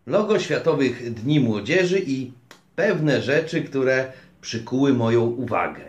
Logo Światowych Dni Młodzieży i pewne rzeczy, które przykuły moją uwagę.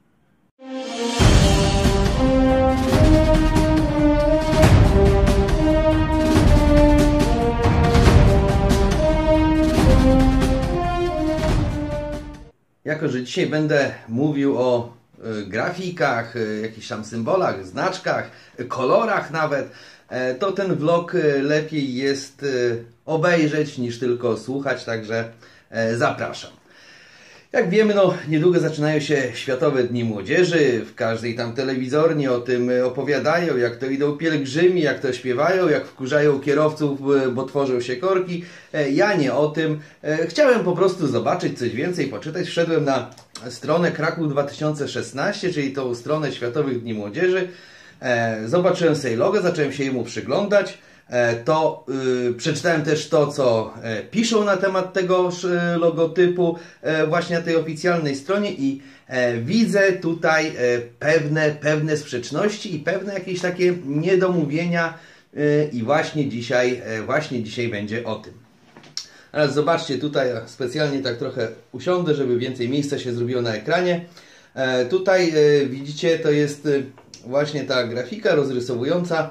Jako że dzisiaj będę mówił o grafikach, jakichś tam symbolach, znaczkach, kolorach nawet, to ten vlog lepiej jest obejrzeć niż tylko słuchać, także zapraszam. Jak wiemy, niedługo zaczynają się Światowe Dni Młodzieży. W każdej tam telewizorni o tym opowiadają, jak to idą pielgrzymi, jak to śpiewają, jak wkurzają kierowców, bo tworzą się korki. Ja nie o tym. Chciałem po prostu zobaczyć coś więcej, poczytać. Wszedłem na stronę Kraków 2016, czyli tą stronę Światowych Dni Młodzieży. Zobaczyłem sobie logo, zacząłem się jemu przyglądać. Przeczytałem też to, co piszą na temat tego logotypu właśnie na tej oficjalnej stronie i widzę tutaj pewne sprzeczności i pewne jakieś takie niedomówienia i właśnie dzisiaj będzie o tym. Teraz zobaczcie, tutaj specjalnie tak trochę usiądę, żeby więcej miejsca się zrobiło na ekranie. Tutaj widzicie, to jest właśnie ta grafika rozrysowująca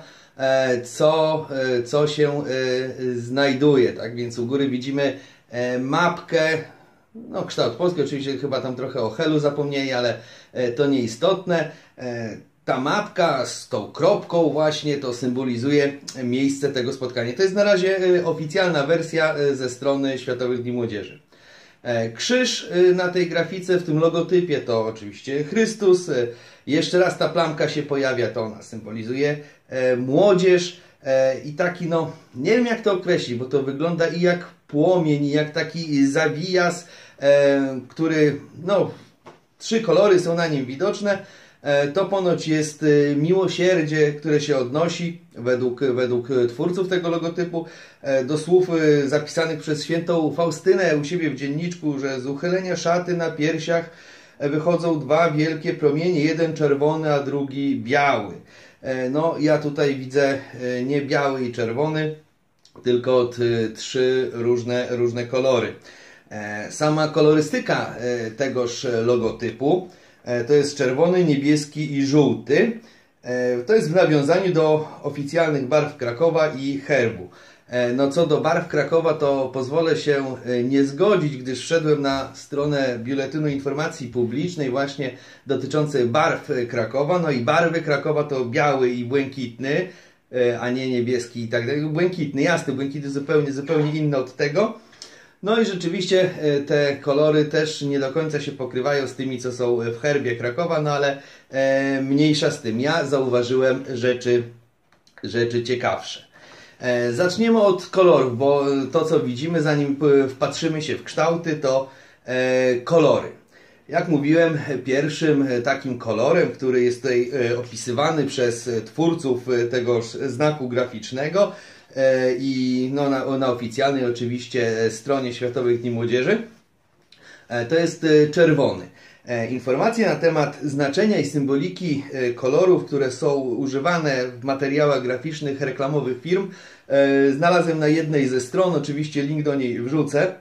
co się znajduje, tak? Więc u góry widzimy mapkę, kształt polski, oczywiście chyba tam trochę o helu zapomnieli, ale to nieistotne. Ta mapka z tą kropką właśnie to symbolizuje miejsce tego spotkania. To jest na razie oficjalna wersja ze strony Światowych Dni Młodzieży. Krzyż na tej grafice, w tym logotypie, to oczywiście Chrystus. Jeszcze raz ta plamka się pojawia, to ona symbolizuje młodzież i taki, nie wiem jak to określić, bo to wygląda i jak płomień, i jak taki zawijas, który, trzy kolory są na nim widoczne. To ponoć jest miłosierdzie, które się odnosi według twórców tego logotypu do słów zapisanych przez świętą Faustynę u siebie w dzienniczku, że z uchylenia szaty na piersiach wychodzą dwa wielkie promienie, jeden czerwony, a drugi biały. Ja tutaj widzę nie biały i czerwony, tylko trzy różne kolory. Sama kolorystyka tegoż logotypu to jest czerwony, niebieski i żółty. To jest w nawiązaniu do oficjalnych barw Krakowa i herbu. Co do barw Krakowa, to pozwolę się nie zgodzić, gdyż wszedłem na stronę Biuletynu Informacji Publicznej właśnie dotyczącej barw Krakowa. I barwy Krakowa to biały i błękitny, a nie niebieski i tak dalej. Błękitny, jasny, błękitny zupełnie inny od tego. I rzeczywiście te kolory też nie do końca się pokrywają z tymi, co są w herbie Krakowa, ale mniejsza z tym. Ja zauważyłem rzeczy ciekawsze. Zaczniemy od kolorów, bo to co widzimy, zanim wpatrzymy się w kształty, to kolory. Jak mówiłem, pierwszym takim kolorem, który jest tutaj opisywany przez twórców tegoż znaku graficznego i na oficjalnej oczywiście stronie Światowych Dni Młodzieży, to jest czerwony. Informacje na temat znaczenia i symboliki kolorów, które są używane w materiałach graficznych reklamowych firm, znalazłem na jednej ze stron, oczywiście link do niej wrzucę.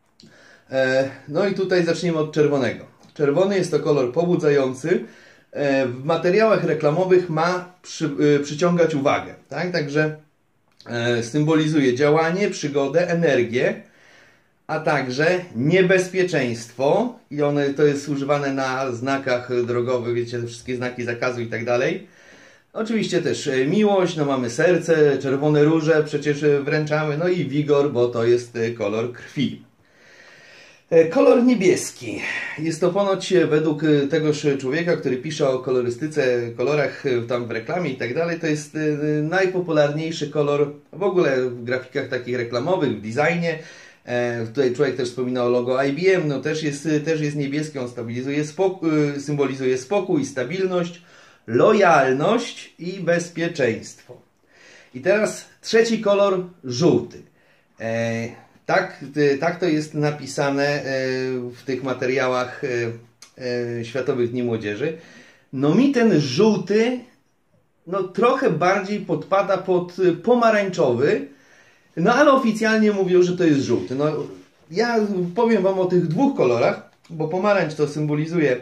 I tutaj zaczniemy od czerwonego. Czerwony jest to kolor pobudzający. W materiałach reklamowych ma przyciągać uwagę. Tak? Także symbolizuje działanie, przygodę, energię, a także niebezpieczeństwo i to jest używane na znakach drogowych, wiecie, te wszystkie znaki zakazu i tak dalej. Oczywiście też miłość, mamy serce, czerwone róże przecież wręczamy, i wigor, bo to jest kolor krwi. Kolor niebieski. Jest to ponoć według tegoż człowieka, który pisze o kolorystyce, kolorach tam w reklamie i tak dalej, to jest najpopularniejszy kolor w ogóle w grafikach takich reklamowych, w designie. Tutaj człowiek też wspomina o logo IBM, też jest niebieski, on symbolizuje spokój, stabilność, lojalność i bezpieczeństwo. I teraz trzeci kolor, żółty. Tak to jest napisane w tych materiałach Światowych Dni Młodzieży. Mi ten żółty trochę bardziej podpada pod pomarańczowy, No ale oficjalnie mówią, że to jest żółty. No, ja powiem Wam o tych dwóch kolorach, bo pomarańcz to symbolizuje,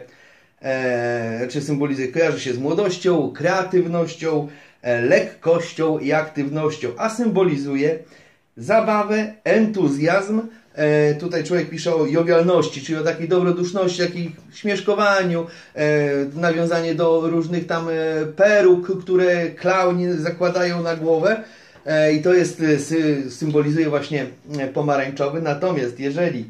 kojarzy się z młodością, kreatywnością, lekkością i aktywnością, a symbolizuje zabawę, entuzjazm. Tutaj człowiek pisze o jowialności, czyli o takiej dobroduszności, takiej śmieszkowaniu, nawiązanie do różnych tam peruk, które klauni zakładają na głowę. I to jest, symbolizuje właśnie pomarańczowy. Natomiast jeżeli,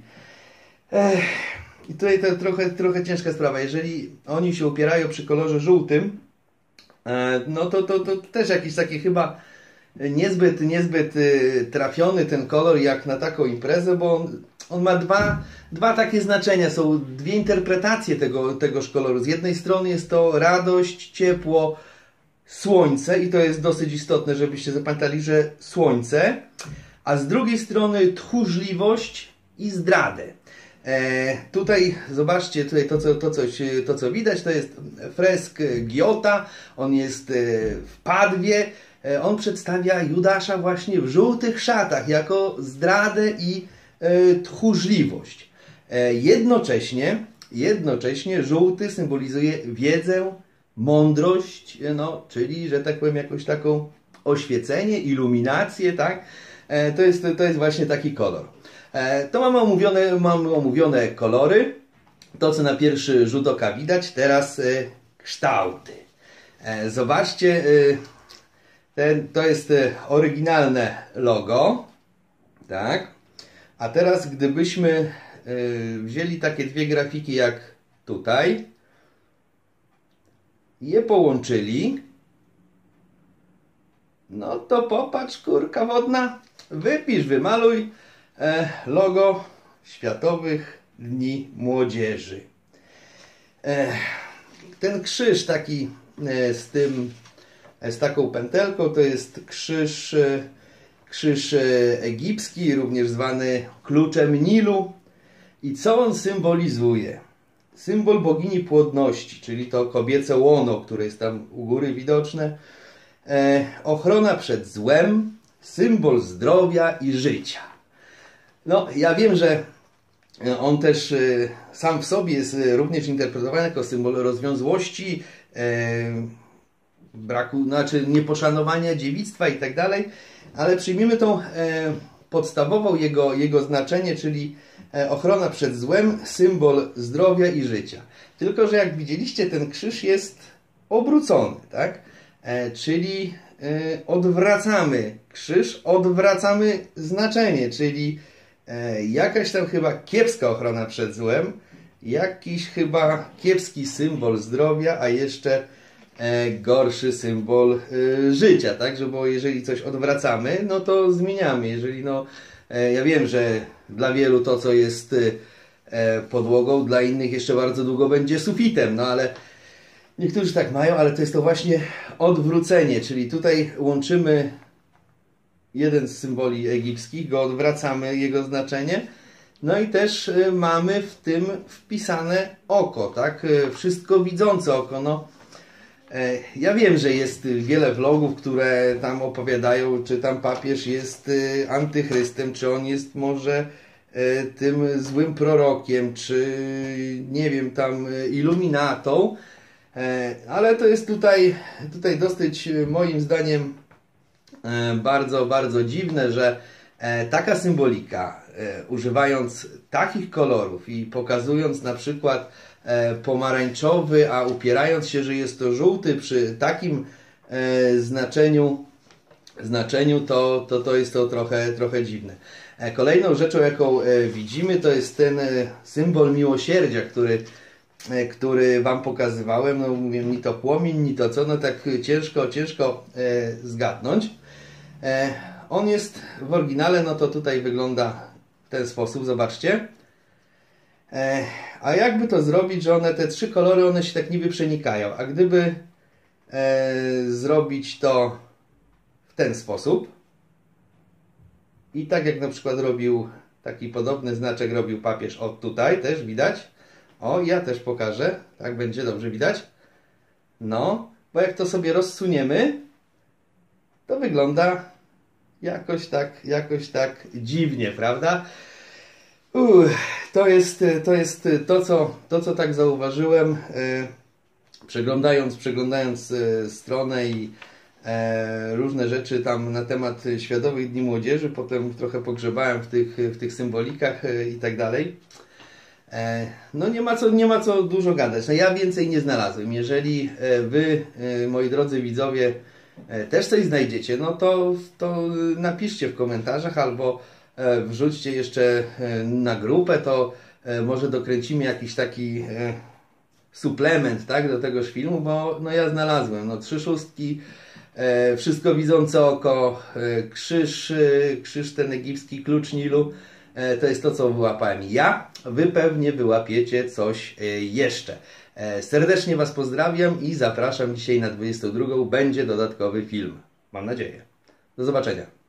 i tutaj to trochę ciężka sprawa, jeżeli oni się upierają przy kolorze żółtym, no to też jakiś taki chyba niezbyt trafiony ten kolor jak na taką imprezę, bo on ma dwa takie znaczenia, są dwie interpretacje tegoż koloru. Z jednej strony jest to radość, ciepło, słońce i to jest dosyć istotne, żebyście zapamiętali, że słońce, a z drugiej strony tchórzliwość i zdradę. Tutaj zobaczcie, tutaj to co widać, to jest fresk Giota, on jest w Padwie, on przedstawia Judasza właśnie w żółtych szatach jako zdradę i tchórzliwość. Jednocześnie żółty symbolizuje wiedzę, mądrość, no, czyli, że tak powiem, jakąś taką oświecenie, iluminację, tak? To jest właśnie taki kolor. To mamy omówione kolory, to co na pierwszy rzut oka widać, teraz kształty. Zobaczcie, to jest oryginalne logo, tak? A teraz gdybyśmy wzięli takie dwie grafiki jak tutaj, je połączyli, no to popatrz, kurka wodna, wypisz, wymaluj logo Światowych Dni Młodzieży. Ten krzyż taki z taką pętelką to jest krzyż egipski, również zwany kluczem Nilu. I co on symbolizuje? Symbol bogini płodności, czyli to kobiece łono, które jest tam u góry widoczne. Ochrona przed złem, symbol zdrowia i życia. No, ja wiem, że on też sam w sobie jest również interpretowany jako symbol rozwiązłości, braku, znaczy nieposzanowania dziewictwa i tak dalej, ale przyjmijmy tą podstawową jego znaczenie, czyli ochrona przed złem, symbol zdrowia i życia. Tylko że jak widzieliście, ten krzyż jest obrócony, tak? Czyli odwracamy krzyż, odwracamy znaczenie, czyli jakaś tam chyba kiepska ochrona przed złem, jakiś chyba kiepski symbol zdrowia, a jeszcze gorszy symbol życia, tak? Bo jeżeli coś odwracamy, no to zmieniamy. Jeżeli ja wiem, że dla wielu to, co jest podłogą, dla innych jeszcze bardzo długo będzie sufitem, no ale niektórzy tak mają, ale to jest to właśnie odwrócenie, czyli tutaj łączymy jeden z symboli egipskich, go odwracamy, jego znaczenie, no i też mamy w tym wpisane oko, tak? Wszystko widzące oko, no. Ja wiem, że jest wiele vlogów, które tam opowiadają, czy tam papież jest antychrystem, czy on jest może tym złym prorokiem, czy nie wiem, tam iluminatą, ale to jest tutaj dosyć moim zdaniem bardzo, bardzo dziwne, że taka symbolika, używając takich kolorów i pokazując na przykład pomarańczowy, a upierając się, że jest to żółty przy takim znaczeniu, to jest to trochę dziwne. Kolejną rzeczą, jaką widzimy, to jest ten symbol miłosierdzia, który Wam pokazywałem. No mówię, ni to płomień, ni to co, no tak ciężko zgadnąć. On jest w oryginale, no to tutaj wygląda w ten sposób, zobaczcie. A jakby to zrobić, że te trzy kolory, one się tak niby przenikają. A gdyby zrobić to w ten sposób i tak jak na przykład robił, taki podobny znaczek robił papież, o tutaj też widać. O, ja też pokażę, tak będzie dobrze widać. No, bo jak to sobie rozsuniemy, to wygląda jakoś tak dziwnie, prawda? To jest to, co tak zauważyłem, przeglądając stronę i różne rzeczy tam na temat Światowych Dni Młodzieży, potem trochę pogrzebałem w tych symbolikach i tak dalej. No nie ma co dużo gadać. No ja więcej nie znalazłem. Jeżeli wy, moi drodzy widzowie, też coś znajdziecie, no to napiszcie w komentarzach albo wrzućcie jeszcze na grupę, to może dokręcimy jakiś taki suplement, tak, do tegoż filmu, bo no ja znalazłem, no 3 szóstki, wszystko widzące oko, krzyż ten egipski, klucz Nilu, to jest to, co wyłapałem ja. Wy pewnie wyłapiecie coś jeszcze. Serdecznie Was pozdrawiam i zapraszam dzisiaj na 22. Będzie dodatkowy film. Mam nadzieję. Do zobaczenia.